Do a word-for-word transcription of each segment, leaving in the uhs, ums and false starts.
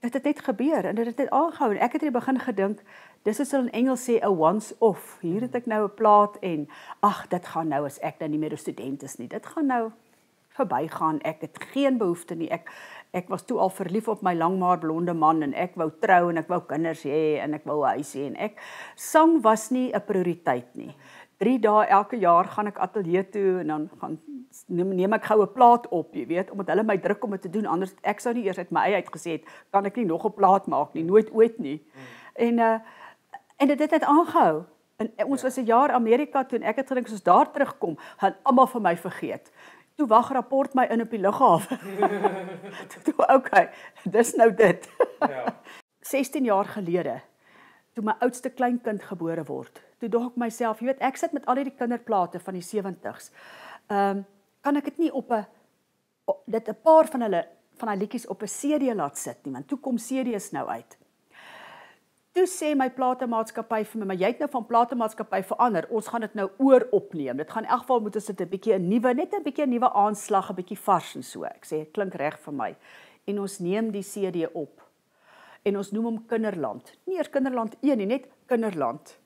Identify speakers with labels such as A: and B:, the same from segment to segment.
A: dit het net gebeur en dit het net aangehou en ek het in die begin gedink, dis is in Engels sê 'n once off. Hier het ek nou 'n plaat en ag, dit gaan nou as ek nou nie meer 'n student is nie. Dit gaan nou verbygaan. Ek het geen behoefte nie. Ek ek was toe al verlief op my langmaar blonde man en ek wou trou en ek wou kinders hê en ek wou 'n huis hê en ek sang was nie 'n prioriteit nie. Drie dae elke jaar gaan ek ateljee toe en dan gaan neem, neem ek gou 'n plaat op, jy weet, omdat hulle my druk om dit te doen. Anders ek sou nie eers uit my eie uit gesê het, kan ek nie nog 'n plaat maak nie, nooit ooit nie. Mm. En uh en dit het net aangehou. En ons ja. was 'n jaar Amerika toe en ek het gedink as ons daar terugkom, gaan almal van my vergeet. Toe wag rapport my in op die lughawe. toe okay, dis nou dit. ja. sestien jaar gelede, toe my oudste kleinkind gebore word, toe dog ek myself, jy weet, ek sit met al die kinderplate van die sewentig's. Ehm um, kan ek dit nie op 'n dit 'n paar van hulle van daai liedjies op 'n C D laat sit nie, want toe kom C D's nou uit. Toe sê my platemaatskappy vir my, maar jy het nou van platemaatskappy verander, ons gaan dit nou oor opneem. Dit gaan in elk geval moet ons dit 'n bietjie 'n nuwe, net 'n bietjie 'n nuwe aanslag, 'n bietjie vars en so. Ek sê, klink reg vir my. En ons neem die C D op. En ons noem hom Kinderland. Nie eers Kinderland een nie, net Kinderland.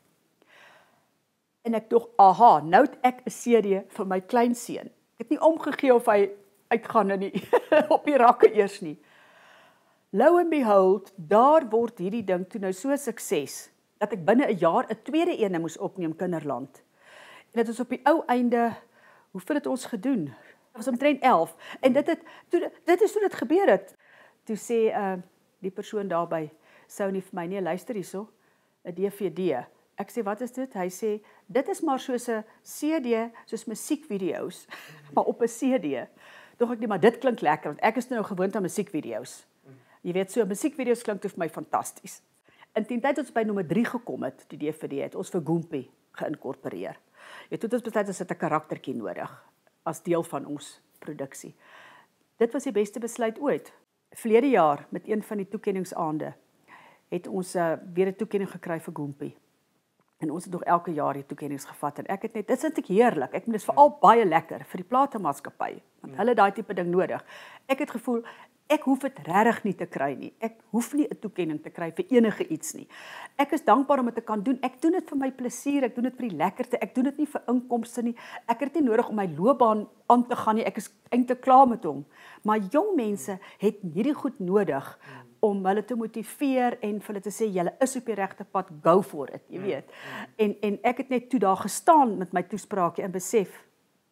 A: En ek dog, aha, nou het ek 'n C D vir my kleinseun. Ek het nie omgegee of hy uitgaan in die op die rakke eers nie. Lo and behold, daar word hierdie ding toe nou so sukses, dat ek binne 'n jaar 'n tweede ene moes opneem, Kinderland. En dit is op die ou einde, hoeveel het ons gedoen? Dit was omtrent elf. En dit het, toe, dit is hoe dit gebeur het. Toe sê uh, die persoon daarby, sou nie vir my nie, luister hierso, 'n D V D. Ek sê, wat is dit? Hy sê, dit is maar soos 'n C D, soos musiekvideo's, maar op 'n C D. Dog ek nie, maar dit klink lekker, want ek is nou gewoond aan musiekvideo's. Jy weet, so musiekvideo's klink vir my fantasties. En teen tyd ons by nommer drie gekom het, die D V D, het ons vir Goompie geïnkorporeer. Jy weet, ons besluit ons het 'n karaktertjie nodig, as deel van ons produksie. Dit was die beste besluit ooit. Verlede jaar, met een van die toekenningsaande, het ons uh, weer 'n toekenning gekry vir Goompie. En ons het nog elke jaar die toekennings gevat, en ek het net, dit is eintlik heerlik, ek moet dis veral baie lekker, vir die platemaatskappy, want hulle daai tipe ding nodig. Ek het gevoel, ek hoef dit regtig nie te kry nie, ek hoef nie 'n toekenning te kry vir enige iets nie. Ek is dankbaar om dit te kan doen, ek doen dit vir my plesier, ek doen dit vir die lekkerte, ek doen dit nie vir inkomste nie, ek het nie nodig om my loopbaan aan te gaan nie, ek is eintlik klaar met hom. Maar jong mense het hierdie goed nodig, om hulle te motiveer en vir hulle te sê, julle is op die regte pad, go for it, jy weet. En, en ek het net toe daar gestaan met my toespraakie en besef,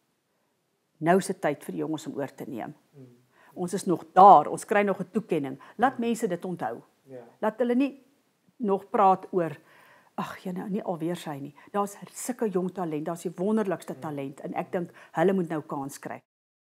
A: nou is dit tyd vir die jongens om oor te neem. Ons is nog daar, ons kry nog 'n toekenning. Laat mense dit onthou. Laat hulle nie nog praat oor, ag, jy nou, nie alweer sy nie. Daar's sulke jong talent, daar's die wonderlikste talent, en ek dink, hulle moet nou kans kry.